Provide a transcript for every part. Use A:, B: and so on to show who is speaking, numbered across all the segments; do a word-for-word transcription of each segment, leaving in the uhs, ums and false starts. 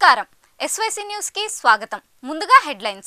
A: నమస్కారం SYC news కి స్వాగతం ముందుగా హెడ్లైన్స్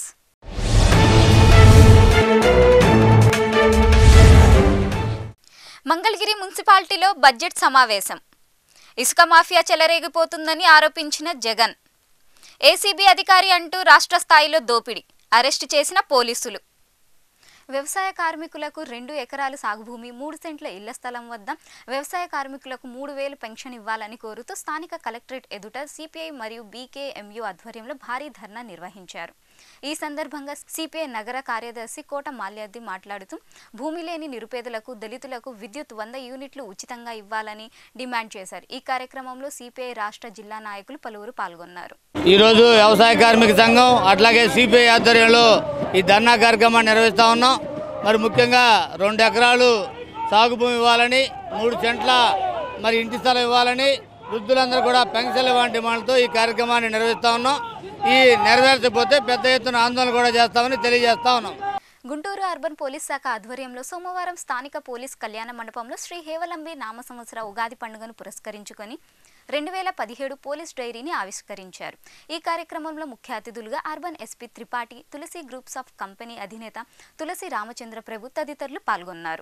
A: మంగళగిరి మున్సిపాలిటీలో బడ్జెట్ సమావేశం ఇసుక మాఫియా చెలరేగిపోతుందని ఆరోపించిన జగన్ ఏసీబీ అధికారి అంటూ రాష్ట్ర స్థాయిలో దోపిడీ అరెస్ట్ చేసిన పోలీసులు వ్యవసాయ కార్మికులకు రెండు ఎకరాలు సాగు భూమి మూడు సెంట్ల ఇళ్ల స్థలం వద్ద వ్యవసాయ కార్మికులకు మూడు వేలు పెన్షన్ ఇవ్వాలని కోరుతూ స్థానిక కలెక్టరేట్ ఎదుట సిపిఐ మరియు బీకేఎంయు ఆధ్వర్యంలో భారీ ధర్నా నిర్వహించారు. ఈ సందర్భంగా సిపిఐ నగర కార్యదర్శి కోట మాల్యాద్రి మాట్లాడుతూ భూమి లేని నిరుపేదలకు దళితులకు విద్యుత్ వంద యూనిట్లు ఉచితంగా ఇవ్వాలని డిమాండ్ చేశారు. ఈ కార్యక్రమంలో సిపిఐ రాష్ట్ర జిల్లా నాయకులు పలువురు పాల్గొన్నారు.
B: ఈ రోజు వ్యవసాయ కార్మిక సంఘం అట్లాగే సిపిఐ ఆధ్వర్యంలో ఈ ధర్నా కార్యక్రమాన్ని నిర్వహిస్తా ఉన్నాం. మరి ముఖ్యంగా రెండు ఎకరాలు సాగు భూమి ఇవ్వాలని, మూడు సెంట్ల మరి ఇంటి స్థలం ఇవ్వాలని, వృద్ధులందరూ కూడా పెన్షన్లు ఇవ్వాలని డిమాండ్తో ఈ కార్యక్రమాన్ని నిర్వహిస్తా ఉన్నాం. ఈ నెరవేర్చకపోతే పెద్ద ఎత్తున ఆందోళన కూడా చేస్తామని తెలియజేస్తా ఉన్నాం.
A: గుంటూరు అర్బన్ పోలీస్ శాఖ ఆధ్వర్యంలో సోమవారం స్థానిక పోలీస్ కళ్యాణ మండపంలో శ్రీ హేవలంబి నామ సంవత్సర ఉగాది పండుగను పురస్కరించుకొని రెండు వేల పదిహేడు పోలీస్ డైరీని ఆవిష్కరించారు. ఈ కార్యక్రమంలో ముఖ్య అతిథులుగా urban SP Tripathi, Tulasi groups of company అధినేత తులసి రామచంద్ర ప్రభు తదితరులు పాల్గొన్నారు.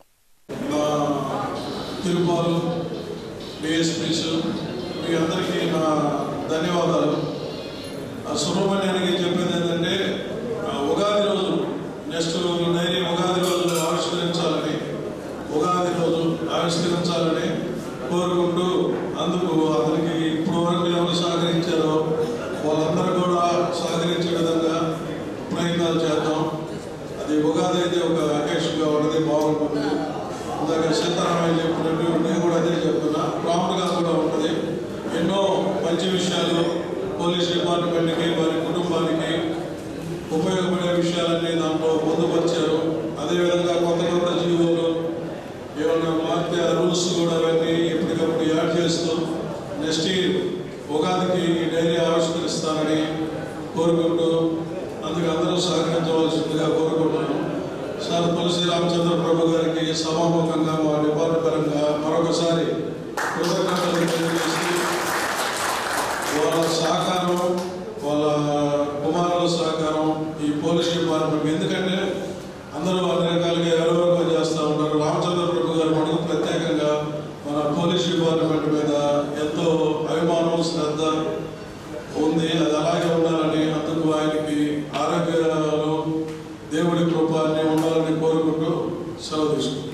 C: సుబ్రహ్మణ్యానికి చెప్పేది ఏంటంటే ఉగాది రోజు నెక్స్ట్ డైరీ ఉగాది రోజు ఆవిష్కరించాలని ఉగాది రోజు ఆవిష్కరించాలని కోరుకుంటూ అందుకు అతనికి ఇప్పుడు వరకు ఎవరు సహకరించారో వాళ్ళందరూ కూడా సహకరించే విధంగా ప్రయత్నాలు చేద్దాం. అది ఉగాది అయితే ఒక అకేషన్గా ఉన్నది, బాగుంటుంది. ఇందాక సీతారామయ్య చెప్పినట్టు నేను కూడా అదే చెప్తున్నా, ప్రాముఖ్యంగా కూడా ఉంటుంది. ఎన్నో మంచి విషయాలు పోలీస్ డిపార్ట్మెంట్కి వారి కుటుంబానికి ఉపయోగపడే విషయాలన్నీ దాంట్లో పొందుపరిచారు. అదేవిధంగా కొత్త కొత్త జీవోలు ఏమన్నా మారితే ఆ రూల్స్ కూడా అవన్నీ ఎప్పటికప్పుడు యాడ్ చేస్తూ నెక్స్ట్ ఉగాదికి ఈ డైరీ ఆవిష్కరిస్తానని కోరుకుంటూ అందుకు అందరూ సహకరించవలసిందిగా కోరుకుంటున్నాను. సార్ తులసి రామచంద్ర ప్రభు గారికి సభాముఖంగా మా డిపార్ట్మెంట్ పరంగా మరొకసారి కృతజ్ఞతలు తెలియజేసి వాళ్ళ సహకారం, వాళ్ళ కుమారుల సహకారం ఈ పోలీస్ డిపార్ట్మెంట్, ఎందుకంటే అందరూ అన్ని రకాలుగా ఎవరెవరికో చేస్తూ ఉంటారు. రామచంద్ర ప్రభు గారు మనకు ప్రత్యేకంగా మన పోలీస్ డిపార్ట్మెంట్ మీద ఎంతో అభిమానం, శ్రద్ధ ఉంది. అది అలాగే ఉండాలని, అందుకు ఆయనకి ఆరోగ్యాలు దేవుడి కృపాన్ని ఉండాలని కోరుకుంటూ సెలవు తీసుకుంటున్నాం.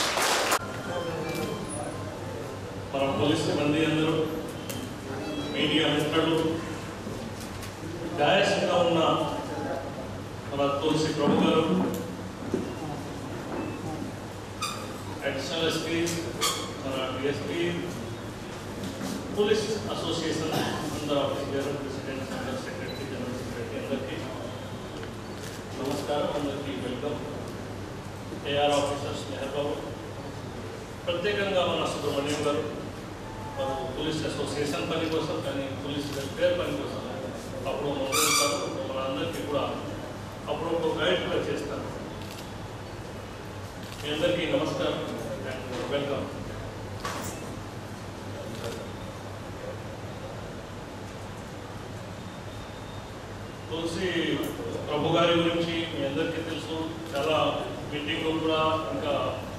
D: మన పోలీస్ సిబ్బంది అందరూ, మీడియా మిత్రులు, గాయస్గా ఉన్న మన తులసి ప్రభు గారు, అడిషనల్ ఎస్పీ, మన డిఎస్పీ, పోలీస్ అసోసియేషన్ అందరూ ఆఫీస్ గారు, president, general secretary, general secretary అందరికీ నమస్కారం, అందరికీ welcome. AR officers Mehar Babu, ప్రత్యేకంగా మన సుబ్రహ్మణ్యం గారు, వారు పోలీస్ అసోసియేషన్ పని కోసం కానీ పోలీస్ వెల్ఫేర్ పని కోసం అప్పుడు మొదలుతారు. మన అందరికీ కూడా అప్పుడప్పుడు గైడ్ కూడా చేస్తారు. మీ అందరికీ నమస్కారం అండ్ వెల్కమ్. తులసి ప్రభు గారి గురించి మీ అందరికీ తెలుసు. చాలా మీటింగ్లు కూడా, ఇంకా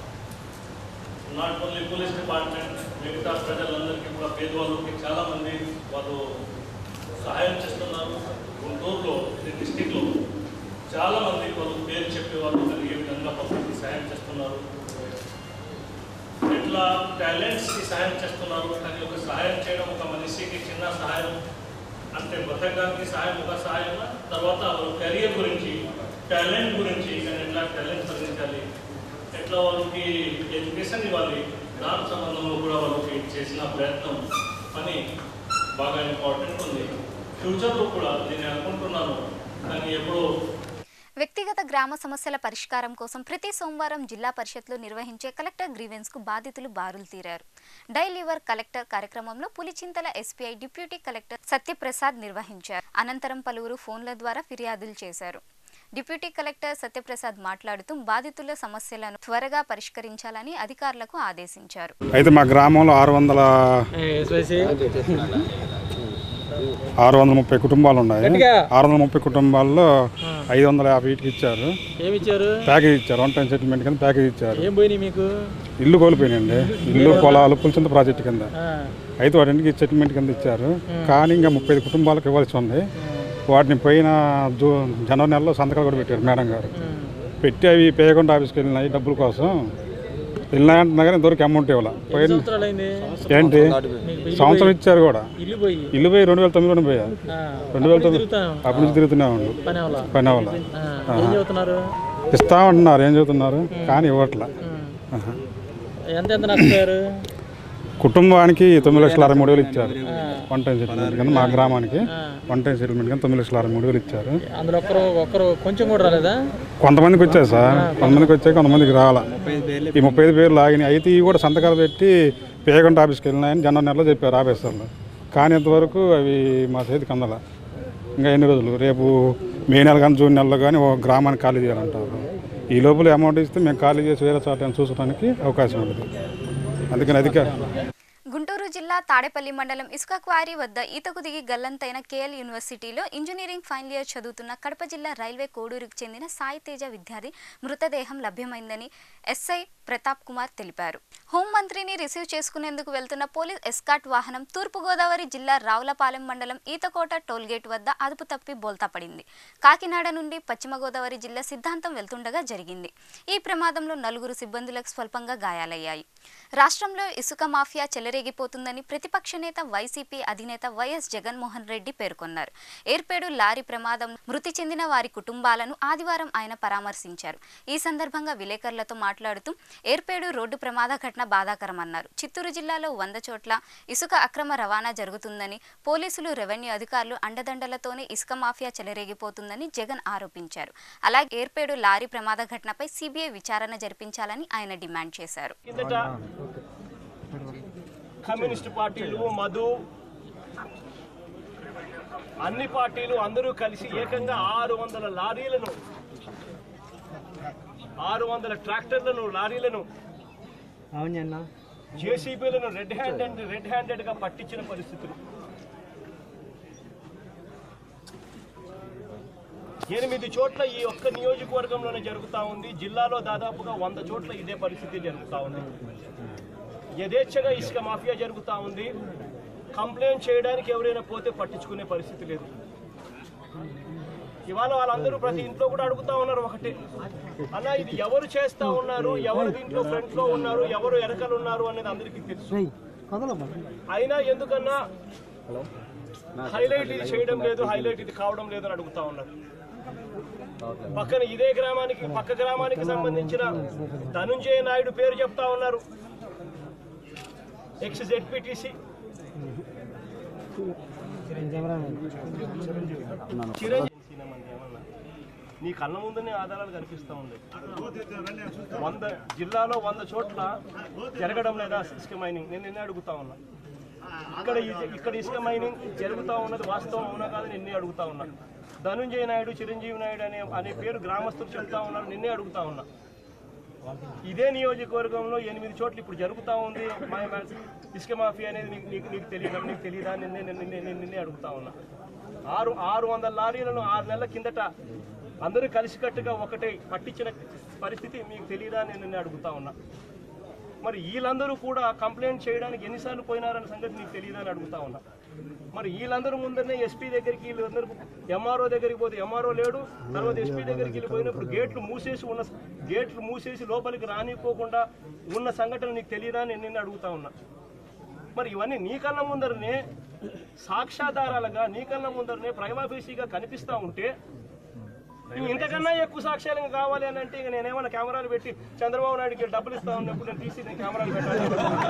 D: నాట్ ఓన్లీ పోలీస్ డిపార్ట్మెంట్, మిగతా ప్రజలందరికీ కూడా, పేదవాళ్ళకి చాలామంది వాళ్ళు సహాయం చేస్తున్నారు. గుంటూరులో ఈ డిస్టిక్లో చాలామంది వాళ్ళు పేరు చెప్పేవాళ్ళు కలిగే విధంగా పబ్లిక్కి సహాయం చేస్తున్నారు. ఎట్లా టాలెంట్స్కి సహాయం చేస్తున్నారు. కానీ ఒక సహాయం చేయడం, ఒక మనిషికి చిన్న సహాయం అంటే బతకడానికి సహాయం ఒక సహాయం, తర్వాత వాళ్ళ కెరియర్ గురించి, టాలెంట్ గురించి, కానీ ఎట్లా టాలెంట్ తగ్గించాలి, ఎట్లా వాళ్ళకి ఎడ్యుకేషన్ ఇవ్వాలి, దాని సంబంధంలో కూడా వాళ్ళకి చేసిన ప్రయత్నం అని బాగా ఇంపార్టెంట్ ఉంది. ఫ్యూచర్లో కూడా నేను అనుకుంటున్నాను. కానీ ఎప్పుడో
A: వ్యక్తిగత గ్రామ సమస్యల పరిష్కారం కోసం ప్రతి సోమవారం జిల్లా పరిషత్లో నిర్వహించే కలెక్టర్ గ్రీవెన్స్ కు బాధితులు బారులు తీరారు. డైలీ వర్క్ కలెక్టర్ కార్యక్రమంలో Pulichintala SPI deputy collector Satyaprasad నిర్వహించారు. అనంతరం పలువురు ఫోన్ల ద్వారా ఫిర్యాదులు చేశారు. డిప్యూటీ కలెక్టర్ సత్యప్రసాద్ మాట్లాడుతూ బాధితుల సమస్యలను త్వరగా పరిష్కరించాలని అధికారులకు ఆదేశించారు.
E: అయితే మా గ్రామంలో ఆరు వందల ఆరు వందల ముప్పై కుటుంబాలు ఉన్నాయి. ఆరు వందల ముప్పై కుటుంబాల్లో ఐదు వందల యాభై ఇటుకి ఇచ్చారు.
F: ఏమి ఇచ్చారు?
E: ప్యాకేజ్ ఇచ్చారు. వన్ టైం సెటిల్మెంట్ కింద ప్యాకేజ్ ఇచ్చారు.
F: ఏం పోయినాయి మీకు?
E: ఇల్లు కోల్పోయినాయండి. ఇల్లు పొలాలు పులిచింత ప్రాజెక్టు కింద అయితే వాటికి సెటిల్మెంట్ కింద ఇచ్చారు. కానీ ఇంకా ముప్పై ఐదు కుటుంబాలకు ఇవ్వాల్సి ఉంది. వాటిని పోయిన జూ జనవరి నెలలో సంతకాలు కూడా పెట్టారు మేడం గారు. పెట్టి అవి పేయకుండా ఆఫీస్కి వెళ్ళినాయి డబ్బుల కోసం. వెళ్ళినాయంటున్నా కానీ ఇంతవరకు అమౌంట్ ఇవ్వాలి. పోయిన ఏంటి సంవత్సరం ఇచ్చారు కూడా. ఇల్లు పోయి రెండు వేల తొమ్మిదిలో పోయా. రెండు వేల తొమ్మిది అప్పటి నుంచి తిరుగుతూనే ఉండు పని అవ్వాలి. ఇస్తామంటున్నారు. ఏం చెబుతున్నారు కానీ ఇవ్వట్లా. కుటుంబానికి తొమ్మిది లక్షల అరవై మూడు వేలు ఇచ్చారు. వన్ టైం సెటిల్మెంట్ కింద మా గ్రామానికి వన్ టైం సెటిల్మెంట్ కింద తొమ్మిది లక్షల అరవై మూడు వేలు ఇచ్చారు.
F: కొంచెం కూడా రాలేదా?
E: కొంతమందికి వచ్చాయి సార్. కొంతమందికి వచ్చాయి, కొంతమందికి రాలా. ఈ ముప్పై ఐదు పేర్లు ఆగినాయి. అయితే ఇవి కూడా సంతకాలు పెట్టి పేగంట ఆఫీస్కి వెళ్ళినాయని జనవరి నెలలో చెప్పారు ఆఫీసర్లు. కానీ ఇంతవరకు అవి మా చేతికి అందల. ఇంకా ఎన్ని రోజులు? రేపు మే నెల కానీ జూన్ నెలలో కానీ ఒక గ్రామానికి ఖాళీ చేయాలంటారు. ఈ లోపల అమౌంట్ ఇస్తే మేము ఖాళీ చేసి వేరే చోట చూసడానికి అవకాశం ఉంటుంది. అందుకని అధికారులు
A: గుంటూరు జిల్లా తాడేపల్లి మండలం ఇసుక క్వారీ వద్ద ఈతకు దిగి గల్లంతైన కేఎల్ యూనివర్సిటీలో ఇంజనీరింగ్ ఫైనల్ ఇయర్ చదువుతున్న కడప జిల్లా రైల్వే కోడూరుకు చెందిన సాయి తేజ విద్యార్థి మృతదేహం లభ్యమైందని ఎస్ఐ ప్రతాప్ కుమార్ తెలిపారు. హోంమంత్రిని రిసీవ్ చేసుకునేందుకు వెళ్తున్న పోలీస్ ఎస్కాట్ వాహనం తూర్పుగోదావరి జిల్లా రావులపాలెం మండలం ఈతకోట టోల్గేట్ వద్ద అదుపు తప్పి బోల్తా పడింది. కాకినాడ నుండి పశ్చిమ గోదావరి జిల్లా సిద్ధాంతం వెళ్తుండగా జరిగింది. ఈ ప్రమాదంలో నలుగురు సిబ్బందులకు స్వల్పంగా గాయాలయ్యాయి. రాష్ట్రంలో ఇసుక మాఫియా చెలరేగిపోతుందని ప్రతిపక్ష నేత వైసీపీ అధినేత వైఎస్ జగన్మోహన్ రెడ్డి పేర్కొన్నారు. ఏర్పేడు లారీ ప్రమాదం మృతి చెందిన వారి కుటుంబాలను ఆదివారం ఆయన పరామర్శించారు. ఈ సందర్భంగా విలేకరులతో మాట్లాడుతూ ఏర్పేడు రోడ్డు ప్రమాద ఘటన బాధాకరమన్నారు. చిత్తూరు జిల్లాలో వంద చోట్ల ఇసుక అక్రమ రవాణా జరుగుతుందని, పోలీసులు రెవెన్యూ అధికారులు అండదండలతోనే ఇసుక మాఫియా చెలరేగిపోతుందని జగన్ ఆరోపించారు. అలాగే ఏర్పేడు లారీ ప్రమాద ఘటనపై సిబిఐ విచారణ జరిపించాలని ఆయన డిమాండ్ చేశారు.
G: కమ్యూనిస్ట్ పార్టీలు, మధు, అన్ని పార్టీలు అందరూ కలిసి ఏకంగా ఆరు వందల లారీలను ఆరు వందల ట్రాక్టర్లను లారీలను జేసీబీలను రెడ్ హ్యాండెడ్ రెడ్ హ్యాండెడ్ గా పట్టించిన పరిస్థితులు. ఎనిమిది చోట్ల ఈ ఒక్క నియోజకవర్గంలోనే జరుగుతూ ఉంది. జిల్లాలో దాదాపుగా వంద చోట్ల ఇదే పరిస్థితి జరుగుతూ ఉంది. యథేచ్ఛగా ఇసుక మాఫియా జరుగుతూ ఉంది. కంప్లైంట్ చేయడానికి ఎవరైనా పోతే పట్టించుకునే పరిస్థితి లేదు. ఇవాళ వాళ్ళందరూ ప్రతి ఇంట్లో కూడా అడుగుతా ఉన్నారు ఒకటే, అలా ఇది ఎవరు చేస్తా ఉన్నారు, ఎవరు దీంట్లో ఫ్రంట్ లో ఉన్నారు, ఎవరు వెనకలు ఉన్నారు అనేది అందరికీ తెలుసు. అయినా ఎందుకన్నా హైలైట్ ఇది చేయడం లేదు, హైలైట్ ఇది కావడం లేదు అని అడుగుతా ఉన్నారు. పక్కన ఇదే గ్రామానికి పక్క గ్రామానికి సంబంధించిన ధనుంజయ నాయుడు పేరు చెప్తా ఉన్నారు. ఎక్స్ జెడ్పీటీసీ చిరంజీవి నీ కళ్ళ ముందునే ఆధారాలు కనిపిస్తూ ఉంది. వంద జిల్లాలో వంద చోట్ల జరగడం లేదా ఇసుక మైనింగ్? నేను నిన్నే అడుగుతా ఉన్నా. ఇక్కడ ఇక్కడ ఇసుక మైనింగ్ జరుగుతూ ఉన్నది వాస్తవం అవునా కాదని నిన్నే అడుగుతా ఉన్నా. ధనుంజయ నాయుడు, చిరంజీవి నాయుడు అనే అనే పేరు గ్రామస్తులు చెప్తా ఉన్నారు, నిన్నే అడుగుతా ఉన్నా. ఇదే నియోజకవర్గంలో ఎనిమిది చోట్ల ఇప్పుడు జరుగుతూ ఉంది ఇసుక మాఫియా అనేది. నీకు నీకు నీకు తెలియదా నీకు తెలియదా నిన్నే నిన్నే నిన్నే అడుగుతా ఉన్నా. ఆరు ఆరు వందల లారీలను ఆరు నెలల కిందట అందరూ కలిసికట్టుగా ఒకటే పట్టించిన పరిస్థితి మీకు తెలియదా నేను నిన్నే అడుగుతా ఉన్నా. మరి వీళ్ళందరూ కూడా కంప్లైంట్ చేయడానికి ఎన్నిసార్లు పోయినారన్న సంగతి నీకు తెలియదా అని అడుగుతా ఉన్నా. మరి వీళ్ళందరూ ముందరనే ఎస్పీ దగ్గరికి వీళ్ళందరూ ఎంఆర్ఓ దగ్గరికి పోతే ఎంఆర్ఓ లేడు. తర్వాత ఎస్పీ దగ్గరికి వెళ్ళి పోయినప్పుడు గేట్లు మూసేసి ఉన్న గేట్లు మూసేసి లోపలికి రానిపోకుండా ఉన్న సంఘటన నీకు తెలియదా అని నేను అడుగుతా ఉన్నా. మరి ఇవన్నీ నీ కళ్ళ ముందరనే సాక్ష్యాధారాలుగా నీ కళ్ళ ముందరనే ప్రైమాఫేసీగా కనిపిస్తూ ఉంటే ఇంతకన్నా ఎక్కువ సాక్ష్యాలు కావాలి అని అంటే ఇక నేనేమన్నా కెమెరాలు పెట్టి చంద్రబాబు నాయుడుకి డబ్బులు ఇస్తా ఉన్నప్పుడు నేను తీసి కెమెరాలు పెట్టాలి.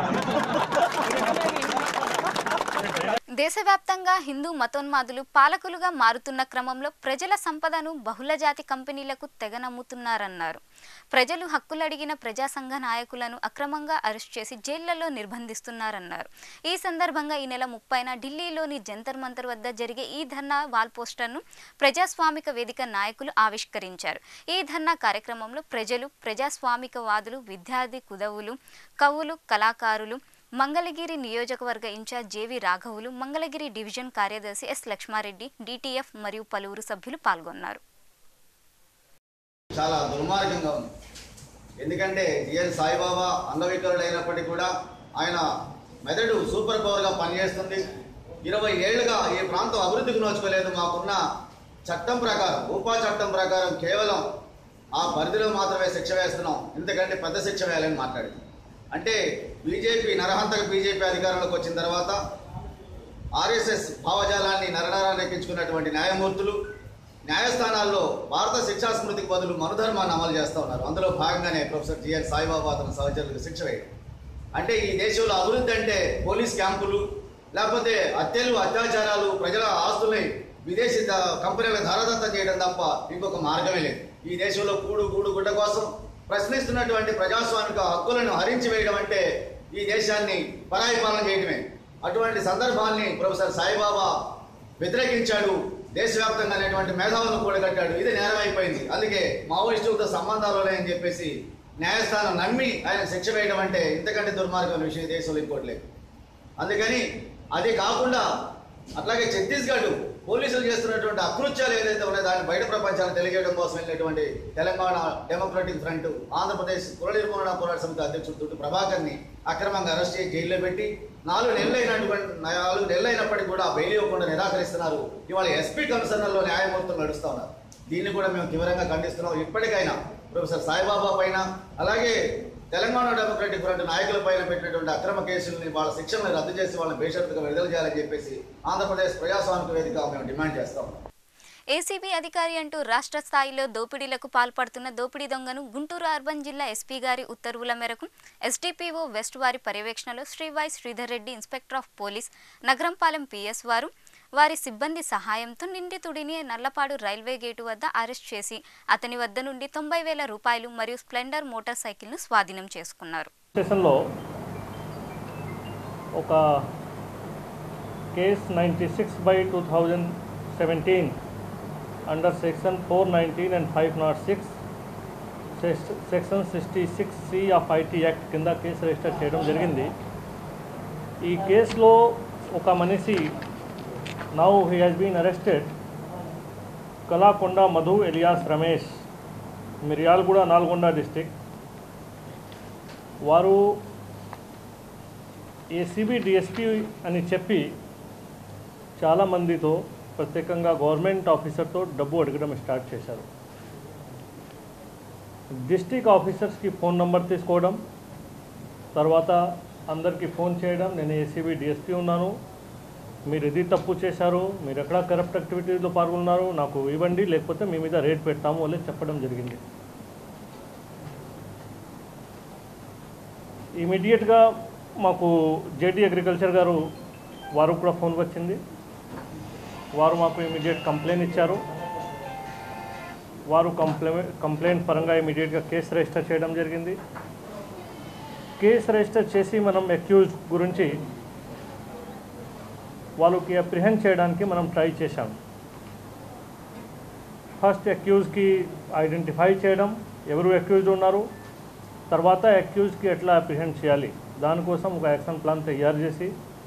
A: దేశవ్యాప్తంగా హిందూ మతోన్మాదులు పాలకులుగా మారుతున్న క్రమంలో ప్రజల సంపదను బహుళజాతి కంపెనీలకు తెగనమ్ముతున్నారన్నారు. ప్రజలు హక్కులడిగిన ప్రజా సంఘ నాయకులను అక్రమంగా అరెస్ట్ చేసి జైళ్లలో నిర్బంధిస్తున్నారన్నారు. ఈ సందర్భంగా ఈ నెల ముప్పైన ఢిల్లీలోని జంతర్ మంతర్ వద్ద జరిగే ఈ ధర్నా వాల్ పోస్టర్ను ప్రజాస్వామిక వేదిక నాయకులు ఆవిష్కరించారు. ఈ ధర్నా కార్యక్రమంలో ప్రజలు, ప్రజాస్వామికవాదులు, విద్యార్థి కుదవులు, కవులు, కళాకారులు, మంగళగిరి నియోజకవర్గ ఇన్ఛార్జ్ జేవి రాఘవులు, మంగళగిరి డివిజన్ కార్యదర్శి ఎస్ లక్ష్మారెడ్డి, డిటిఎఫ్ మరియు పలువురు సభ్యులు పాల్గొన్నారు.
H: చాలా దుర్మార్గంగా ఉంది. ఎందుకంటే జిఎన్ సాయిబాబా అంగవికలుడు అయినప్పటికీ కూడా ఆయన మెదడు సూపర్ పవర్గా పనిచేస్తుంది. ఇరవై ఏళ్లుగా ఈ ప్రాంతం అభివృద్ధికి నోచుకోలేదు. మాకున్న చట్టం ప్రకారం, ఉపా చట్టం ప్రకారం కేవలం ఆ పరిధిలో మాత్రమే శిక్ష వేస్తున్నాం, ఎందుకంటే పెద్ద శిక్ష వేయాలని మాట్లాడింది. అంటే బీజేపీ నరహంతక బీజేపీ అధికారంలోకి వచ్చిన తర్వాత ఆర్ఎస్ఎస్ భావజాలాన్ని నరనరాన్ని ఎక్కించుకున్నటువంటి న్యాయమూర్తులు న్యాయస్థానాల్లో భారత శిక్షా స్మృతికి బదులు మనుధర్మాన్ని అమలు చేస్తూ ఉన్నారు. అందులో భాగంగానే ప్రొఫెసర్ జిఎన్ సాయిబాబా అతని సహచరులకు శిక్ష వేయడం. అంటే ఈ దేశంలో అభివృద్ధి అంటే పోలీస్ క్యాంపులు, లేకపోతే హత్యలు, అత్యాచారాలు, ప్రజల ఆస్తుల్ని విదేశీ కంపెనీలకు ధారదత్తం చేయడం తప్ప ఇంకొక మార్గమే లేదు. ఈ దేశంలో కూడు గూడు గుడ్డ కోసం ప్రశ్నిస్తున్నటువంటి ప్రజాస్వామిక హక్కులను హరించి వేయడం అంటే ఈ దేశాన్ని పరాయి పాలన చేయడమే. అటువంటి సందర్భాన్ని ప్రొఫెసర్ సాయిబాబా వ్యతిరేకించాడు. దేశవ్యాప్తంగా అనేటువంటి మేధావులను కూడగట్టాడు. ఇది నేరమైపోయింది. అందుకే మావోయిస్టులతో సంబంధాలు ఉన్నాయని చెప్పేసి న్యాయస్థానం నమ్మి ఆయన శిక్ష వేయడం అంటే ఇంతకంటే దుర్మార్గమైన విషయం దేశంలో ఇంకోట్లేదు. అందుకని అది కాకుండా అట్లాగే ఛత్తీస్గఢ్ పోలీసులు చేస్తున్నటువంటి అకృత్యాలు ఏదైతే ఉన్నాయో దాన్ని బయట ప్రపంచాన్ని తెలియజేయడం కోసం వెళ్ళినటువంటి తెలంగాణ డెమోక్రటిక్ ఫ్రంట్, ఆంధ్రప్రదేశ్ కుల నిర్మూలన పోరాట సమితి అధ్యక్షుడు తుట్టు ప్రభాకర్ని అక్రమంగా అరెస్ట్ చేసి జైల్లో పెట్టి నాలుగు నెలలైనటువంటి నాలుగు నెలలైనప్పటికీ కూడా బెయిల్ ఇవ్వకుండా నిరాకరిస్తున్నారు. ఇవాళ ఎస్పీ కమిషనర్లో న్యాయమూర్తులు నడుస్తూ ఉన్నారు. దీన్ని కూడా మేము తీవ్రంగా ఖండిస్తున్నాం. ఇప్పటికైనా ప్రొఫెసర్ సాయిబాబా పైన, అలాగే తెలంగాణ డెమోక్రటిక్ ఫ్రంట్ నాయకుల పైన పెట్టినటువంటి అక్రమ కేసులని, వాళ్ళ శిక్షలను రద్దు చేసి వాళ్ళని బేషరతుగా విడుదల చేయాలని చెప్పేసి ఆంధ్రప్రదేశ్ ప్రజాస్వామిక వేదిక మేము డిమాండ్ చేస్తా ఉన్నాం.
A: ఏసీబీ అధికారి అంటూ రాష్ట్ర స్థాయిలో దోపిడీలకు పాల్పడుతున్న దోపిడీ దొంగను గుంటూరు అర్బన్ జిల్లా ఎస్పీ గారి ఉత్తర్వుల మేరకు ఎస్డిపిఓ వెస్ట్ వారి పర్యవేక్షణలో Shri Y Sridhar Reddy, inspector of police, Nagarampalem PS వారు వారి సిబ్బంది సహాయంతో నిందితుడిని నల్లపాడు రైల్వే గేటు వద్ద అరెస్ట్ చేసి అతని వద్ద నుండి తొంభై వేల రూపాయలు మరియు స్ప్లెండర్ మోటార్ సైకిల్ను స్వాధీనం చేసుకున్నారు.
D: స్టేషన్లో ఒక case ninety six by two thousand seventeen under section four nineteen and five naught six section sixty six C of IT act కింద కేసు రిజిస్టర్ చేయడం జరిగింది. ఈ కేసులో ఒక మనిషి now he has been arrested, Kalakonda Madhu alias Ramesh, Miryalaguda, Nalgonda district. వారు ACB DSP అని చెప్పి చాలామందితో ప్రత్యేకంగా గవర్నమెంట్ ఆఫీసర్తో డబ్బు అడగడం స్టార్ట్ చేశారు. డిస్ట్రిక్ట్ ఆఫీసర్స్కి ఫోన్ నెంబర్ తీసుకోవడం, తర్వాత అందరికీ ఫోన్ చేయడం, నేను ఏసీబీ డిఎస్పీ ఉన్నాను, మీరు ఇది తప్పు చేశారు, మీరు ఎక్కడ కరప్ట్ యాక్టివిటీలో పాల్గొన్నారు, నాకు ఇవ్వండి, లేకపోతే మీ మీద రేట్ పెడతాము అని చెప్పడం జరిగింది. ఇమీడియట్గా మాకు జేడీ అగ్రికల్చర్ గారు వారు కూడా ఫోన్ వచ్చింది. వారు మాకు ఇమీడియట్ కంప్లైంట్ ఇచ్చారు. వారు కంప్లైంట్ కంప్లైంట్ పరంగా ఇమీడియట్గా కేసు రిజిస్టర్ చేయడం జరిగింది. కేసు రిజిస్టర్ చేసి మనం అక్యూజ్ గురించి వాళ్ళకి అప్రిహెండ్ చేయడానికి మనం ట్రై చేశాం. ఫస్ట్ అక్యూజ్కి ఐడెంటిఫై చేయడం, ఎవరు అక్యూజ్డ్ ఉన్నారు, తర్వాత అక్యూజ్కి ఎట్లా అప్రిహెండ్ చేయాలి, దానికోసం ఒక యాక్షన్ ప్లాన్ తయారు చేసి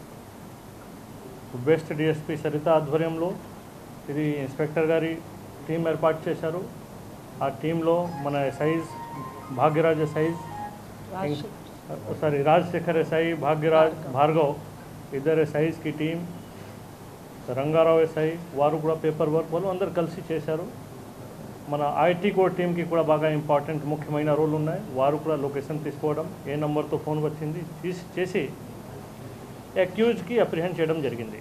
D: వెస్ట్ డిఎస్పీ సరిత ఆధ్వర్యంలో ఇది ఇన్స్పెక్టర్ గారి టీం ఏర్పాటు చేశారు. ఆ టీంలో మన SIs Bhagyaraj SIs sorry Rajasekhar SI, Bhagyaraj, Bhargav ఇద్దరు ఎస్ఐజ్కి టీం, రంగారావు ఎస్ఐ వారు కూడా పేపర్ వర్క్ వాళ్ళు అందరు కలిసి చేశారు. మన ఐటీ కోడ్ టీంకి కూడా బాగా ఇంపార్టెంట్ ముఖ్యమైన రోల్ ఉన్నాయి. వారు కూడా లొకేషన్ తీసుకోవడం, ఏ నెంబర్తో ఫోన్ వచ్చింది తీసి చేసి అక్యూజ్కి అప్రిహెండ్ చేయడం జరిగింది.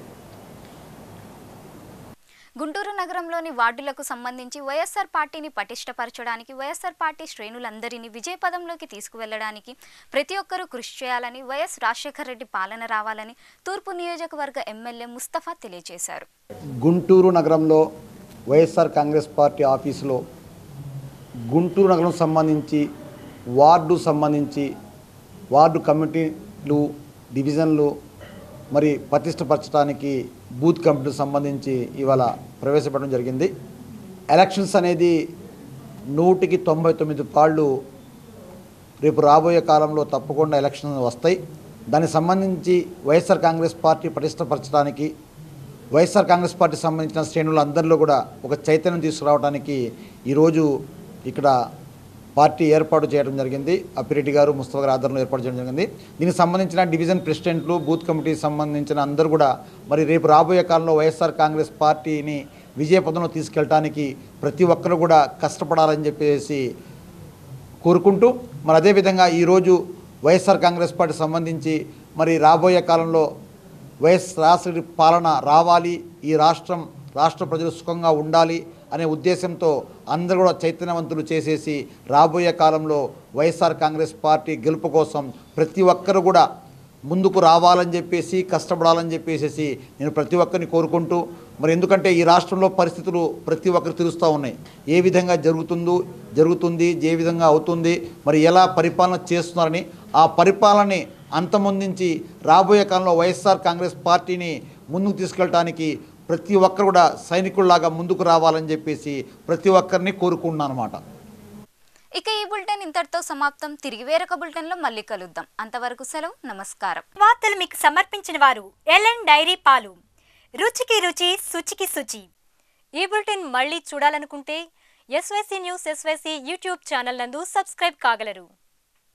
A: గుంటూరు నగరంలోని వార్డులకు సంబంధించి వైఎస్ఆర్ పార్టీని పటిష్టపరచడానికి, వైఎస్ఆర్ పార్టీ శ్రేణులందరినీ విజయపదంలోకి తీసుకువెళ్లడానికి ప్రతి ఒక్కరూ కృషి చేయాలని, వైఎస్ రాజశేఖర రెడ్డి పాలన రావాలని తూర్పు నియోజకవర్గ ఎమ్మెల్యే ముస్తఫా తెలియజేశారు.
I: గుంటూరు నగరంలో వైఎస్ఆర్ కాంగ్రెస్ పార్టీ ఆఫీసులో గుంటూరు నగరం సంబంధించి వార్డు సంబంధించి వార్డు కమిటీలు, డివిజన్లు మరి పటిష్టపరచడానికి బూత్ కమిటీకి సంబంధించి ఇవాళ ప్రవేశపెట్టడం జరిగింది. ఎలక్షన్స్ అనేది నూటికి తొంభై తొమ్మిది పాళ్ళు రేపు రాబోయే కాలంలో తప్పకుండా ఎలక్షన్స్ వస్తాయి. దానికి సంబంధించి వైఎస్ఆర్ కాంగ్రెస్ పార్టీ పటిష్టపరచడానికి వైఎస్ఆర్ కాంగ్రెస్ పార్టీ సంబంధించిన శ్రేణులందరిలో కూడా ఒక చైతన్యం తీసుకురావడానికి ఈరోజు ఇక్కడ పార్టీ ఏర్పాటు చేయడం జరిగింది. అప్పిరెడ్డి గారు ముస్తఫా గారి ఆధ్వర్యంలో ఏర్పాటు చేయడం జరిగింది. దీనికి సంబంధించిన డివిజన్ ప్రెసిడెంట్లు బూత్ కమిటీకి సంబంధించిన అందరూ కూడా మరి రేపు రాబోయే కాలంలో వైఎస్ఆర్ కాంగ్రెస్ పార్టీని విజయపథంలో తీసుకెళ్ళడానికి ప్రతి ఒక్కరు కూడా కష్టపడాలని చెప్పేసి కోరుకుంటూ మరి అదేవిధంగా ఈరోజు వైఎస్ఆర్ కాంగ్రెస్ పార్టీ సంబంధించి మరి రాబోయే కాలంలో వైఎస్ రాష్ట్ర పాలన రావాలి, ఈ రాష్ట్రం రాష్ట్ర ప్రజలు సుఖంగా ఉండాలి అనే ఉద్దేశంతో అందరూ కూడా చైతన్యవంతులు చేసేసి రాబోయే కాలంలో వైఎస్ఆర్ కాంగ్రెస్ పార్టీ గెలుపు కోసం ప్రతి ఒక్కరు కూడా ముందుకు రావాలని చెప్పేసి కష్టపడాలని చెప్పేసి నేను ప్రతి ఒక్కరిని కోరుకుంటూ మరి ఎందుకంటే ఈ రాష్ట్రంలో పరిస్థితులు ప్రతి ఒక్కరు తెలుస్తూ ఉన్నాయి. ఏ విధంగా జరుగుతుందో జరుగుతుంది ఏ విధంగా అవుతుంది మరి ఎలా పరిపాలన చేస్తున్నారని ఆ పరిపాలనని అంతమొందించి రాబోయే కాలంలో వైఎస్ఆర్ కాంగ్రెస్ పార్టీని ముందుకు తీసుకెళ్ళడానికి ప్రతి ఒక్కరు కూడా సైనికుల్లాగా ముందుకు రావాలని చెప్పేసి ప్రతి ఒక్కరిని కోరుకుంటున్నాను అన్నమాట.
A: ఇక ఈ బులెటిన్ ఇంతటితో సమాప్తం. తిరిగి వేరొక బులెటిన్లో మళ్ళీ కలుద్దాం. అంతవరకు సెలవు, నమస్కారం.
J: వార్తలు మీకు సమర్పించిన వారు ఎల్ఎన్ డైరీ పాలు, రుచికి రుచి శుచికి శుచి. ఈ బులెటిన్ మళ్ళీ చూడాలనుకుంటే SYC news SYC YouTube channel నందు సబ్స్క్రైబ్ కాగలరు.